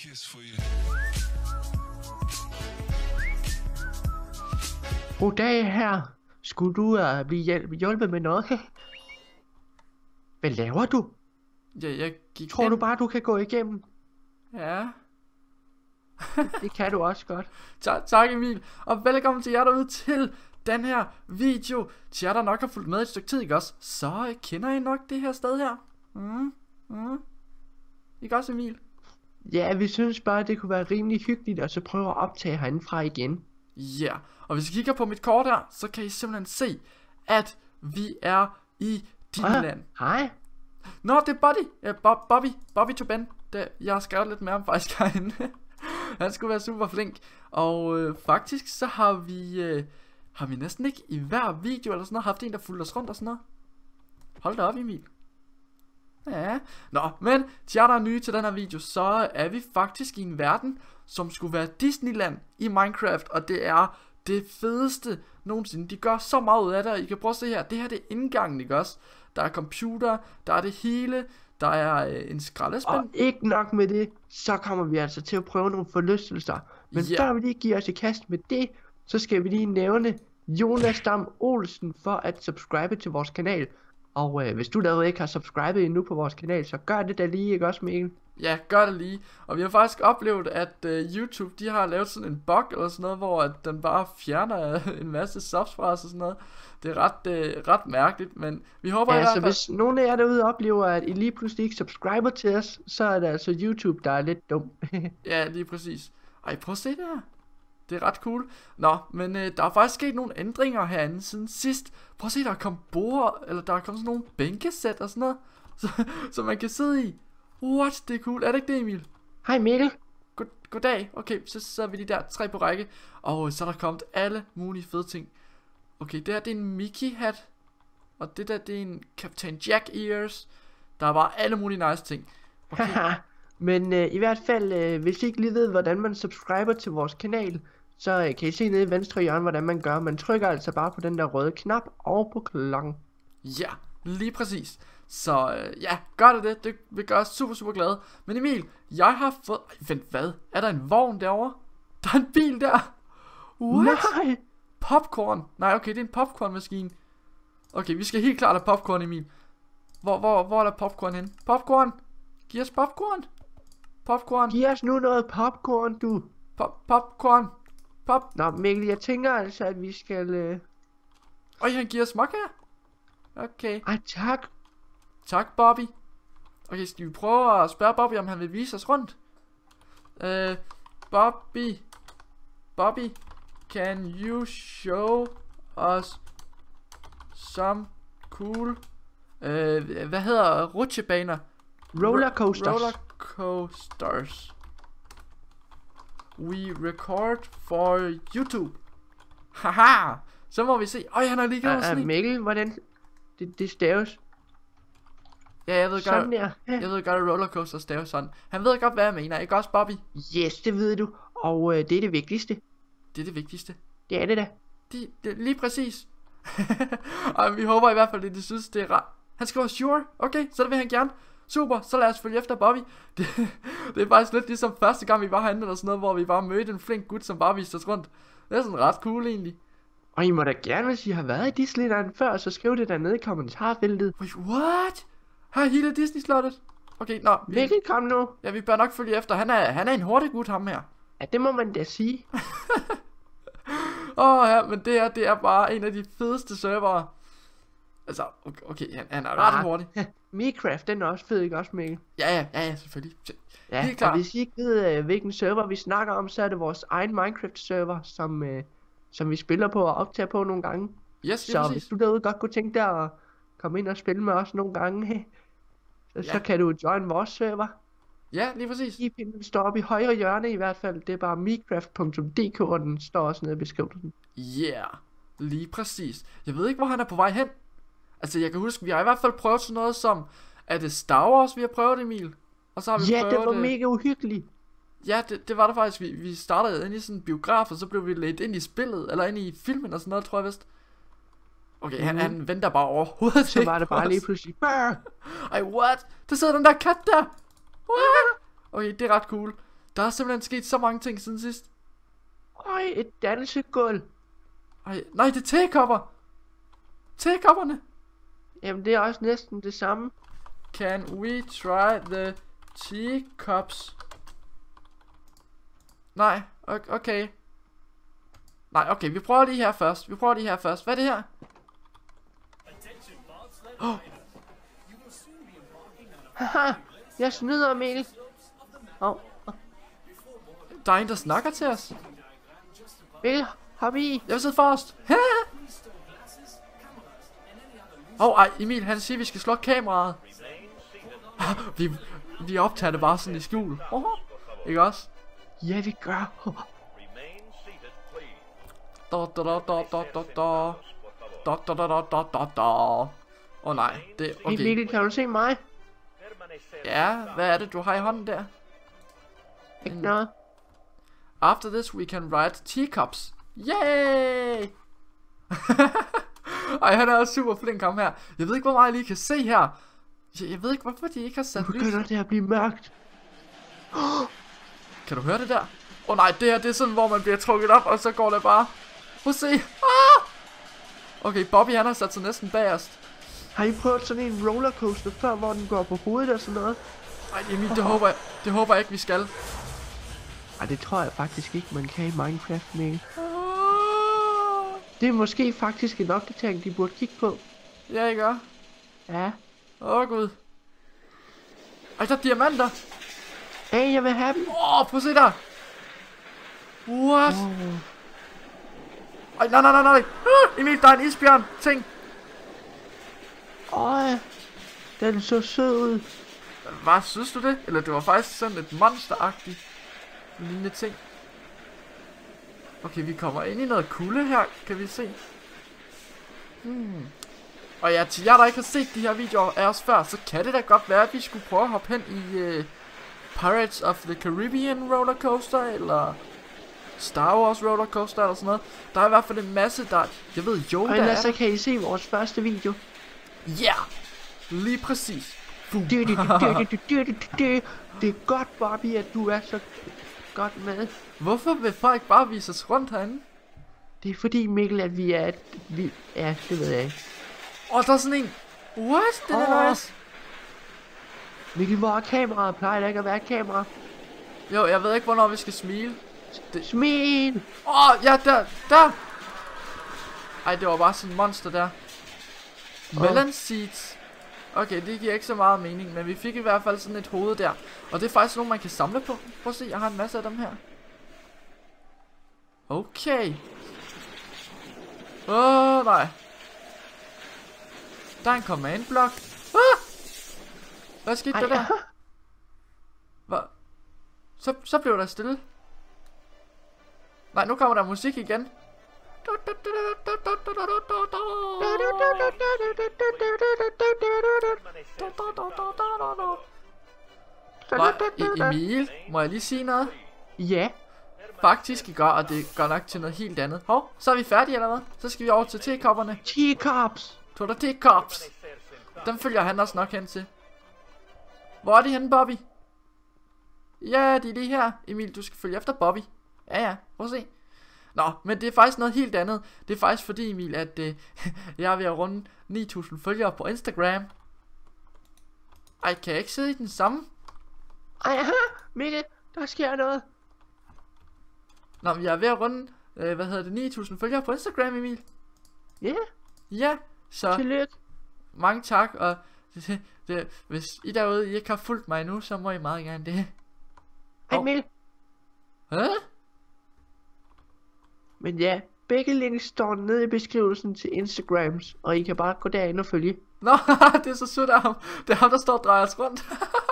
kiss for you. Goddag her. Skulle du blive hjulpet med noget? Hvad laver du? Ja, jeg gik Tror du bare, du kan gå igennem? Ja. Det kan du også godt. Tak Emil, og velkommen til jer derude til den her video. Til jer der nok har fulgt med et stykke tid, ikke også? Så kender I nok det her sted her. Ikke også Emil? Ja, vi synes bare, det kunne være rimelig hyggeligt, og så prøve at optage herindefra igen. Ja, og hvis I kigger på mit kort her, så kan I simpelthen se, at vi er i Disneyland. Hej. Nå, det er Bobby to Ben. Jeg har skrevet lidt mere om faktisk herinde. Han skulle være super flink. Og faktisk så har vi næsten ikke i hver video eller sådan noget haft en, der fulgte os rundt og sådan noget. Hold da op, Emil. Ja. Nå, men til jer der er nye til den her video, så er vi faktisk i en verden, som skulle være Disneyland i Minecraft. Og det er det fedeste nogensinde. De gør så meget ud af det, og I kan prøve at se her. Det her det er indgangen, ikke også? Der er computer, der er det hele. Der er en skraldespand. Og ikke nok med det, så kommer vi altså til at prøve nogle forlystelser. Men før vi lige giver os i kast med det, så skal vi lige nævne Jonas Dam Olsen for at subscribe til vores kanal. Og hvis du derude ikke har subscribet endnu på vores kanal, så gør det da lige, ikke også, Mikkel? Ja, gør det lige. Og vi har faktisk oplevet, at YouTube, de har lavet sådan en bug eller sådan noget, hvor at den bare fjerner en masse subs fra os og sådan noget. Det er ret mærkeligt, men vi håber i hvert fald... hvis nogen af jer derude oplever, at I lige pludselig ikke subscriber til os, så er det altså YouTube, der er lidt dum. Ja, lige præcis. Ej, prøv at se det her. Det er ret cool. Nå, men der er faktisk sket nogle ændringer herinde siden sidst. Prøv at se, der er kommet bord, eller der er kommet sådan nogle bænkesæt og sådan noget, så man kan sidde i. What? Det er cool. Er det ikke det, Emil? Hej Mikkel. Goddag. Okay, så er vi lige der 3 på række. Og så er der kommet alle mulige fede ting. Okay, det her det er en Mickey hat. Og det der det er en Captain Jack ears. Der er bare alle mulige nice ting. Okay. Men i hvert fald, hvis I ikke lige ved, hvordan man subscriber til vores kanal, så kan I se nede i venstre hjørne, hvordan man gør. Man trykker altså bare på den der røde knap og på klokken. Ja, lige præcis. Så ja, gør det. Det vil gøre os super glade. Men Emil, jeg har fået... Vent, hvad? Er der en vogn derovre? Der er en bil der. What? Nej. Popcorn. Nej, okay, det er en popcornmaskine. Okay, vi skal helt klart have popcorn, Emil. Hvor er der popcorn hen? Popcorn! Giv os popcorn! Popcorn! Giv os nu noget popcorn, du! Popcorn! Nå, Mikkel, jeg tænker altså, at vi skal... Øj, han giver smuk her. Okay. Ej, tak. Tak, Bobby. Okay, skal vi prøve at spørge Bobby, om han vil vise os rundt? Bobby, can you show us some cool... hvad hedder rutsjebaner? Rollercoasters. We record for YouTube. Haha. Så må vi se. Øj, han har lige givet os Mikkel, hvordan det staves? Ja, jeg ved sådan godt. Der. Jeg ved godt, at rollercoaster staves sådan. Han ved godt, hvad jeg mener. Ikke også, Bobby? Yes, det ved du. Og det er det vigtigste. Det er det vigtigste. Det er det da. Det lige præcis. Og vi håber i hvert fald, at de synes, det er rart. Han skriver sure. Okay, så det vil han gerne. Super, så lad os følge efter Bobby. Det er faktisk lidt ligesom første gang vi var herinde eller sådan noget, hvor vi bare mødte en flink gut, som bare viste os rundt. Det er sådan ret cool egentlig. Og I må da gerne, hvis I har været i Disneyland før, så skriv det dernede i kommentarfeltet. Wait, what? Her er hele Disney-slottet. Okay, nå. Mikkel, kom nu. Ja, vi bør nok følge efter. Han er en hurtig gut, ham her. Ja, det må man da sige. Ja, men det her, det er bare en af de fedeste servere. Altså, okay, han er ret hurtig. Minecraft, den er også fed, ikke også, Mikkel? Ja, selvfølgelig. Ja, helt klart. Og hvis I ikke ved, hvilken server vi snakker om, så er det vores egen Minecraft-server, som vi spiller på og optager på nogle gange. Yes, så hvis du derude godt kunne tænke dig at komme ind og spille med os nogle gange, så kan du join vores server. Ja, lige præcis. Den står oppe i højre hjørne i hvert fald. Det er bare minecraft.dk, og den står også nede i beskrivelsen. Ja, lige præcis. Jeg ved ikke, hvor han er på vej hen. Altså, jeg kan huske, vi har i hvert fald prøvet sådan noget som... Er det Star Wars, vi har prøvet, Emil? Og så har vi prøvet... det var mega uhyggeligt. Ja, det var det faktisk. Vi startede ind i sådan en biograf, og så blev vi ledt ind i spillet, eller ind i filmen og sådan noget, tror jeg vist. Okay, han venter bare overhovedet. Så var det bare lige pludselig. Ej, what? Der sidder den der kat der. What? Okay, det er ret cool. Der er simpelthen sket så mange ting siden sidst. Øj, et dansegulv. Ej, nej, det er tekopper. Tekopperne. Jamen, det er også næsten det samme. Can we try the teacups? Nej, okay. Nej, okay, vi prøver lige her først. Hvad er det her? Oh. Haha, jeg snyder, Mikkel. Der er en, der snakker til os. Mikkel, hop i. Jeg vil sidde forrest. Ej, Emil, han siger, vi skal slukke kameraet. vi optager det bare sådan i skjul. Ikke også? Ja, vi gør. Nej, det er okay. Hey Mikkel, kan du se mig? Ja, hvad er det, du har i hånden der? Ikke noget. After this, we can write teacups. Yay! Ej, han er også super flink ham her. Jeg ved ikke, hvor meget jeg lige kan se her. Jeg ved ikke, hvorfor de ikke har sat lys. Nu begynder det at blive mørkt. Kan du høre det der? Nej, det her det er sådan, hvor man bliver trukket op, og så går det bare. Prøv at se. Okay, Bobby han har sat sig næsten bagerst. Har I prøvet sådan en rollercoaster før, hvor den går på hovedet og sådan noget? Ej, Emil, det håber jeg ikke, vi skal. Ej, det tror jeg faktisk ikke, man kan i Minecraft, Mikkel. Det er måske faktisk en opdatering, de burde kigge på. Ja, I gør. Ja. Gud. Ej, der er diamanter. Hey, jeg vil have dem. Prøv at se der. What? Ej, nej. Emil, der er en isbjørn. Ting. Den så sød ud. Hvad synes du det? Eller det var faktisk sådan et monsteragtigt lignende ting. Okay, vi kommer ind i noget kulde her, kan vi se. Og ja, til jer der ikke har set de her videoer af os før, så kan det da godt være, at vi skulle prøve at hoppe hen i Pirates of the Caribbean rollercoaster, eller Star Wars rollercoaster, eller sådan noget. Der er i hvert fald en masse, der... Jeg ved, Yoda og ellers så kan I se vores første video. Ja! Lige præcis. Det er godt, Bobby, at du er så godt med. Hvorfor vil folk bare vise os rundt herinde? Det er fordi, Mikkel, at vi er... Ja, det ved jeg ikke. Der er sådan en... What? Det er nice. Mikkel, hvor er kameraet? Plejer der ikke at være et kamera? Jo, jeg ved ikke, hvornår vi skal smile. Smil! Ja, der! Ej, det var bare sådan en monster der. Melon seeds. Okay, det giver ikke så meget mening, men vi fik i hvert fald sådan et hoved der. Og det er faktisk nogle, man kan samle på. Prøv at se, jeg har en masse af dem her. Okay. Nej. Der er en command block. Hvad skete der der? Hvad? Så blev der stille. Nej, nu kommer der musik igen. Emil, må jeg lige sige noget? Ja. Faktisk I gør, og det går nok til noget helt andet. Så er vi færdige eller hvad? Så skal vi over til tekopperne. Teacups. Tror du teacups? Dem følger han også nok hen til. Hvor er de henne, Bobby? Ja, de er lige her. Emil, du skal følge efter Bobby. Ja, prøv at se. Nå, men det er faktisk noget helt andet. Det er faktisk fordi, Emil, at jeg er ved at runde 9000 følgere på Instagram. Ej, kan jeg ikke sidde i den samme? Mikkel, der sker noget. Nå, men jeg er ved at runde, 9000 følgere på Instagram, Emil. Ja, så tillykke. Mange tak, og hvis I derude I ikke har fulgt mig nu, så må I meget gerne det. Emil. Men ja, begge links står nede i beskrivelsen til Instagrams, og I kan bare gå derind og følge. Nå, det er så sødt af ham. Det er ham, der står og drejer os rundt.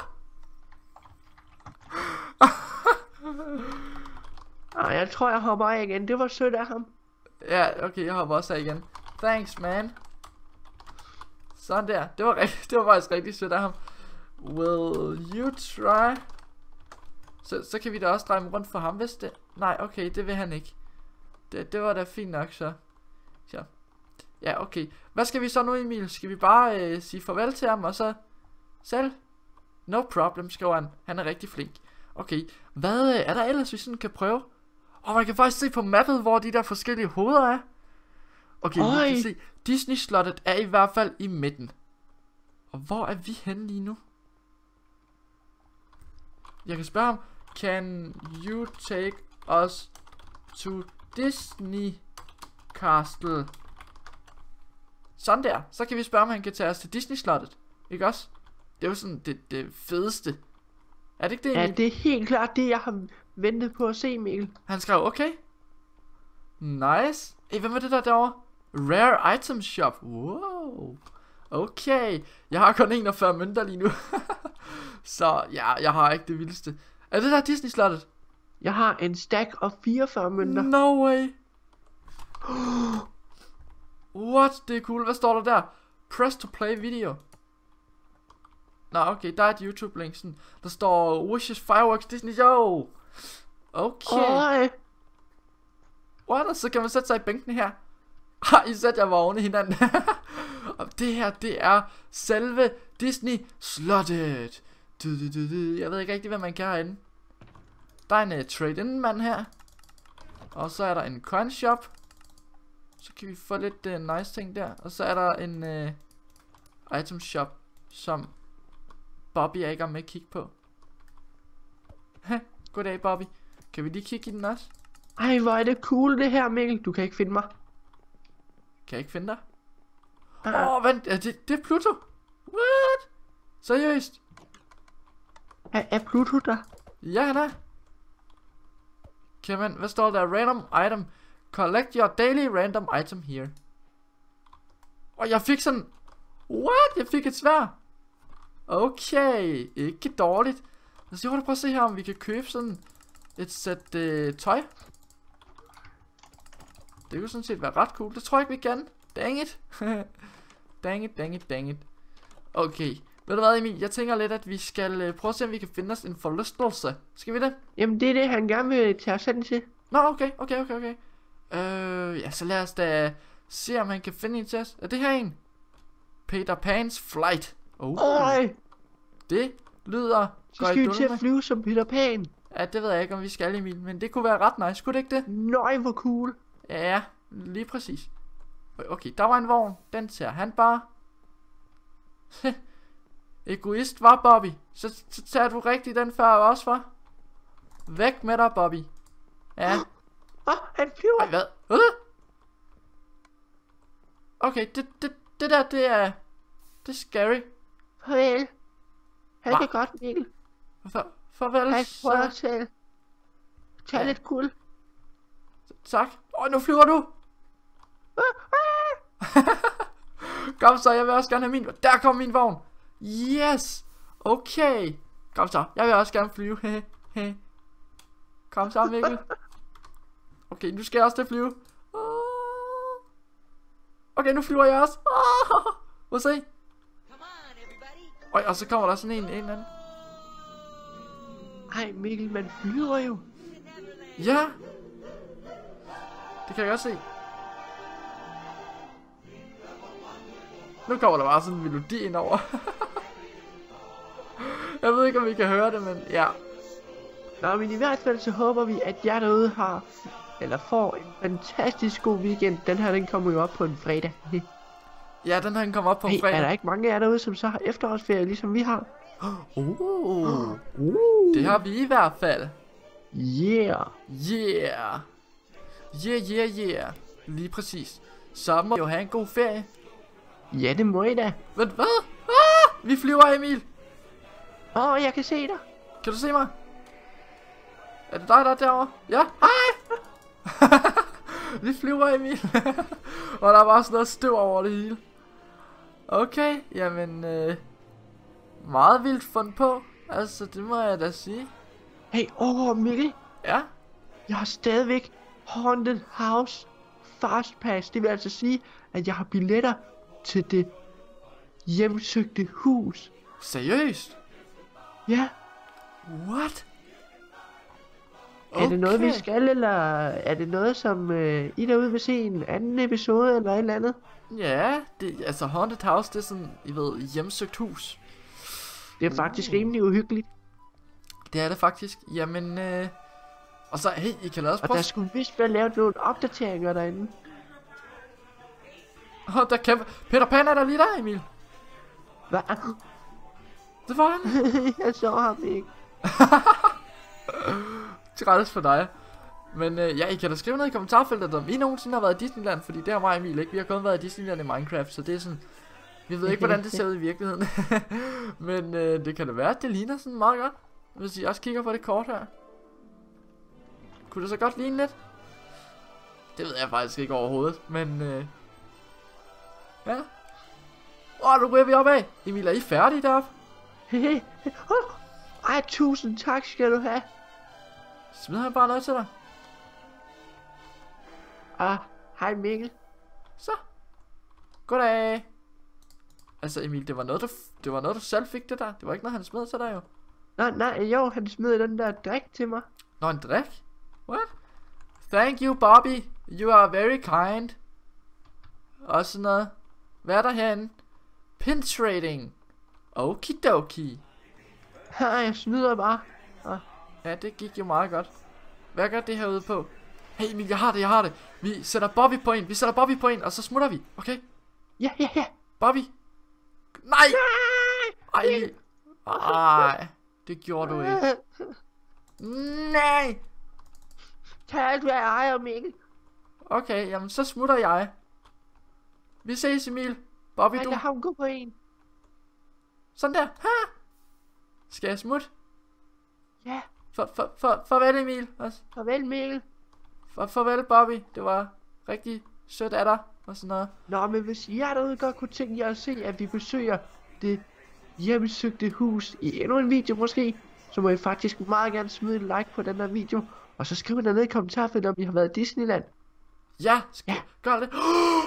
Jeg tror jeg hopper af igen. Det var sødt af ham. Ja, okay, jeg hopper også af igen. Thanks, man. Sådan der. Det var faktisk rigtig sødt af ham. Will you try? Så kan vi da også dreje rundt for ham, hvis det... Nej, okay, det vil han ikke. Det var da fint nok, så. Ja, okay. Hvad skal vi så nu, Emil? Skal vi bare sige farvel til ham, og så selv? No problem, skriver han. Han er rigtig flink. Okay, hvad er der ellers, vi sådan kan prøve? Man kan faktisk se på mappet, hvor de der forskellige hoveder er. Okay, vi kan se, Disney-slottet er i hvert fald i midten. Og hvor er vi henne lige nu? Jeg kan spørge ham, can you take us to Disney Castle? Sådan der, så kan vi spørge, om han kan tage os til Disney-slottet. Ikke også? Det er jo sådan det fedeste. Er det ikke det, Emil? Ja, det er helt klart det, jeg har ventet på at se, Mikkel. Han skrev, okay. Nice. Hvem er det der derovre? Rare Item Shop. Wow. Okay. Jeg har kun 41 mønter lige nu. Så ja, jeg har ikke det vildeste. Er det der Disney-slottet? Jeg har en stack og 44 mønter. No way. What? Det er cool. Hvad står der der? Press to play video. Nå, okay, der er et YouTube-link sådan. Der står Wishes Fireworks Disney Show. Okay. What? Så kan man sætte sig i bænken her. I sætter jeg var oven i hinanden. Og det her, det er selve Disney-slottet. Jeg ved ikke rigtig, hvad man kan herinde. Der er en trade-in-mand her. Og så er der en coin shop. Så kan vi få lidt nice ting der. Og så er der en item shop, som Bobby er ikke med at kigge på. Goddag, Bobby. Kan vi lige kigge i den også? Ej, hvor er det cool det her, Mikkel. Du kan ikke finde mig. Kan jeg ikke finde dig? Vent, det er Pluto. What? Seriøst? Er Pluto der? Ja, han er. Kevin, hvad står der? Random item. Collect your daily random item here. Jeg fik sådan... What? Jeg fik et sværd. Okay, ikke dårligt. Lad os prøve at se her, om vi kan købe sådan et sæt tøj. Det kunne sådan set være ret cool. Det tror jeg ikke, vi kan. Dang it. Dang it. Okay, ved du hvad, Emil? Jeg tænker lidt, at vi skal prøve at se, om vi kan finde os en forlystelse. Skal vi det? Jamen, det er det, han gerne vil tage os hen til. Nå, okay. Ja, så lad os da se, om han kan finde en til os. Er det her en? Peter Pan's Flight. Det lyder... Så skal vi til at flyve som Peter Pan. Ja, det ved jeg ikke, om vi skal, Emil. Men det kunne være ret nice, kunne det ikke det? Nøj, hvor cool. Ja, lige præcis. Okay, der var en vogn. Den tager han bare. Egoist, var Bobby. Så tager du rigtig den før også, for. Væk med dig, Bobby. Ja. Han flyver. Ej, hvad? Okay, det der, det er scary. Farvel. Han kan godt, Mikkel. Farvel. Han prøver at tage lidt kul. Tak. Nu flyver du. Kom så, jeg vil også gerne have min. Der kom min vogn. Yes. Okay. Kom så, jeg vil også gerne flyve. Kom så, Mikkel. Okay, nu skal jeg også til at flyve. Okay, nu flyver jeg også. Må se. Og så kommer der sådan en eller anden. Ej, Mikkel, man flyver jo. Ja. Det kan jeg godt se. Nu kommer der bare sådan en melodi ind over. Jeg ved ikke, om vi kan høre det, men ja. Nå, men i hvert fald så håber vi, at jer derude får en fantastisk god weekend. Den her, den kommer jo op på en fredag. Ja, den her, den kommer op på en fredag. Er der ikke mange af jer derude, som så har efterårsferie, ligesom vi har? Det har vi i hvert fald. Yeah. Lige præcis. Så må I jo have en god ferie. Ja, det må I da. Vent, hvad? Vi flyver, Emil. Jeg kan se dig. Kan du se mig? Er det dig, der er derovre? Ja, hej. Vi flyver, Emil. Og der er bare sådan noget støv over det hele. Okay, jamen meget vildt fundet på. Altså, det må jeg da sige. Hey, Mikkel. Ja? Jeg har stadigvæk Haunted House Fast Pass. Det vil altså sige, at jeg har billetter til det hjemsøgte hus. Seriøst? Ja. What? Okay. Er det noget, vi skal, eller er det noget, som I derude vil se en anden episode, eller et eller andet? Ja, altså Haunted House, det er sådan, I ved, hjemsøgt hus. Det er faktisk rimelig uhyggeligt. Det er det faktisk. Jamen, og så, hey, I kan lade os Og prøve. der skulle vist være lavet nogle opdateringer derinde. Der kæmper. Peter Pan er der lige der, Emil. Hvad? Det var han. Jeg så ham ikke. Træls for dig. Men ja, I kan da skrive ned i kommentarfeltet, om I nogensinde har været i Disneyland, fordi det har mig og Emil ikke. Vi har kun været i Disneyland i Minecraft, så det er sådan... Vi ved ikke, hvordan det ser ud i virkeligheden. Men det kan da være, at det ligner sådan meget godt. Hvis I også kigger på det kort her. Kunne det så godt ligne lidt? Det ved jeg faktisk ikke overhovedet, men... Ja. Nu ryger vi opad. Emil, er I færdige deroppe? Ej, tusind tak skal du have. Smider han bare noget til dig? Hej Mikkel. Så. Goddag. Altså Emil, det var noget du selv fik det der. Det var ikke noget han smed til dig jo. Nej, jo, han smed den der drik til mig. Nå, en drik? What? Thank you, Bobby. You are very kind. Og sådan noget. Hvad er der herinde? Pin trading. Okidoki. Jeg snyder bare. Ja, det gik jo meget godt. Hvad gør det her ude på? Hey Emil, jeg har det. Vi sætter Bobby på en, og så smutter vi. Okay? Ja. Bobby. Nej! Ej, Emil. Ej, det gjorde du ikke. Nej! Tag alt, hvad jeg ejer, Mikkel. Okay, jamen så smutter jeg. Vi ses, Emil. Bobby, du... Jeg har gå på en. Sådan der. Ha! Skal jeg smutte? Ja. Farvel, Emil. Farvel, Mikkel. Farvel, Bobby. Det var rigtig sødt af dig og sådan noget. Nå, men hvis jer derude godt kunne tænke jer at se, at vi besøger det hjemmesøgte hus i endnu en video måske, så må I faktisk meget gerne smide et like på den her video. Og så skriv ned i kommentarfeltet, om I har været i Disneyland. Ja, gør det.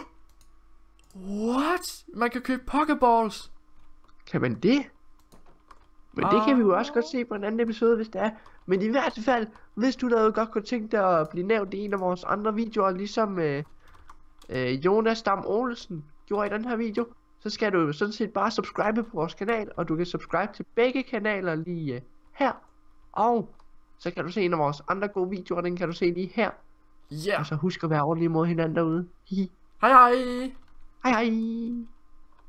What? Man kan købe pokeballs. Kan man det? Men det kan vi jo også godt se på en anden episode, hvis det er. Men i hvert fald, hvis du derude godt kunne tænke dig at blive nævnt i en af vores andre videoer, ligesom Jonas Dam Olsen gjorde i den her video, så skal du sådan set bare subscribe på vores kanal, og du kan subscribe til begge kanaler lige her. Og så kan du se en af vores andre gode videoer, den kan du se lige her. Ja. Og så husk at være ordentlige mod hinanden derude. Hej hej. Hej hej.